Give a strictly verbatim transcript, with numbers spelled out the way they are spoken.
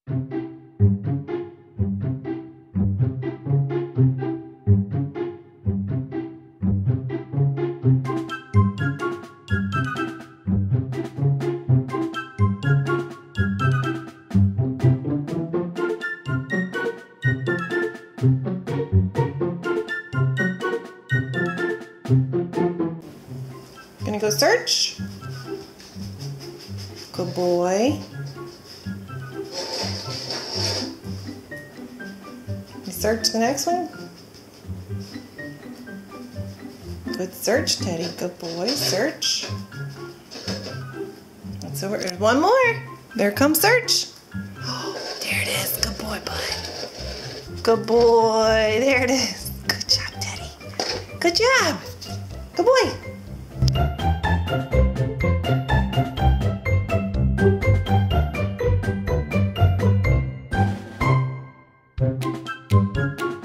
Gonna go search. Good boy. You search the next one. Good search, Teddy. Good boy. Search. That's over. There's one more. There comes search. Oh, there it is. Good boy, bud. Good boy. There it is. Good job, Teddy. Good job. Good boy. Thank you.